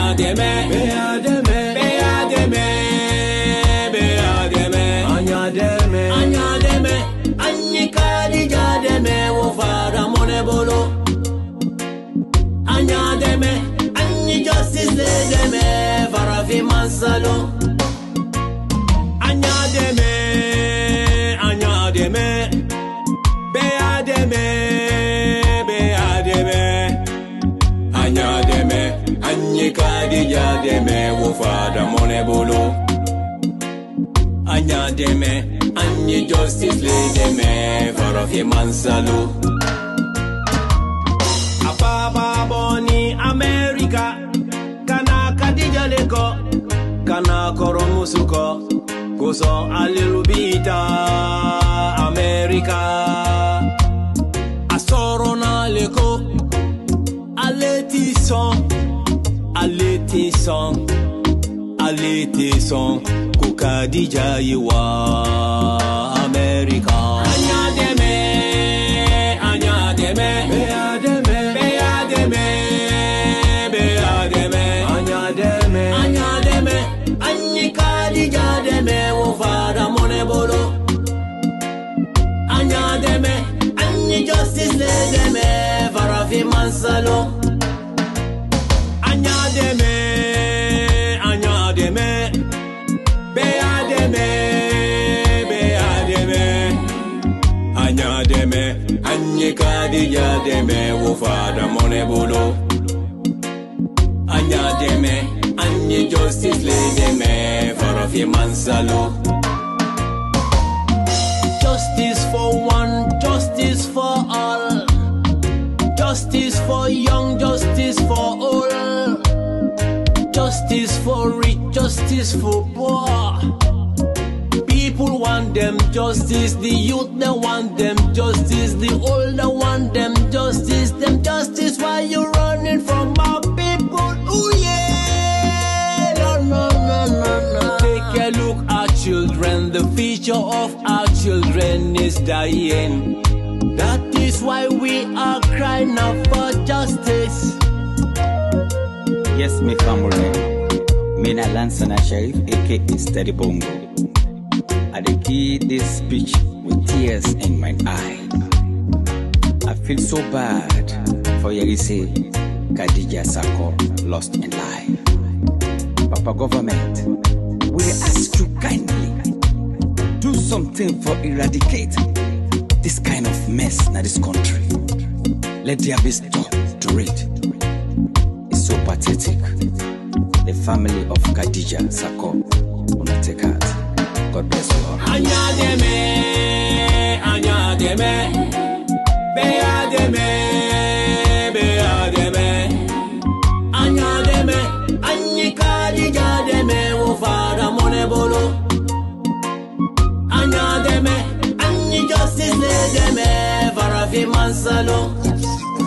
deme, beya deme, beya deme, beya deme, anya deme, anya deme, anyi Khadija deme, wo fara mone bolo. Anya deme, anyi justice le deme, fara fi mansalo. Anya deme, beya deme, beya deme, anya deme, anyi Khadija deme, wo fada mone bolo. Anya deme, anyi justice le deme, fara fi mansalo. Ababa boni America, kana Khadija leko, kana koro musuko, kuso alilubita America. Asoro na leko, aleti son, ku Khadija yiwa America. Anya deme, beya deme, beya deme, beya deme, anya deme, anyi Khadija deme, wo fada mone bolo. Anya deme, anyi justice le deme, fara fi mansalo. Anya deme, beya deme, beya deme, anya deme, anyi Khadija deme, wo fada mone bolo. Anya deme, anyi justice le deme, fara fi mansalo. Justice for one, justice for all. Justice for young, justice for all. Justice for rich, justice for poor. People want them justice, the youth they want them justice, the older want them justice. Them justice while you running from our people. Ooh yeah, no. Take a look at children, the future of our children is dying. That is why we are crying out for justice. Yes, me family. Mina Lansana Sharif, aka Steady Bongo. I did this speech with tears in my eye. I feel so bad for Yarise Khadija Sako lost in life. Papa government, we ask you kindly do something for eradicate this kind of mess in this country. Let there be stop to it. It's so pathetic. The family of Khadija Sako will not take heart. God bless you all. Anya deme, beya deme, beya deme, anya deme, anyi Khadija deme, wo fada mone bolo. Anya deme, anyi justice le deme, fara fi mansalo.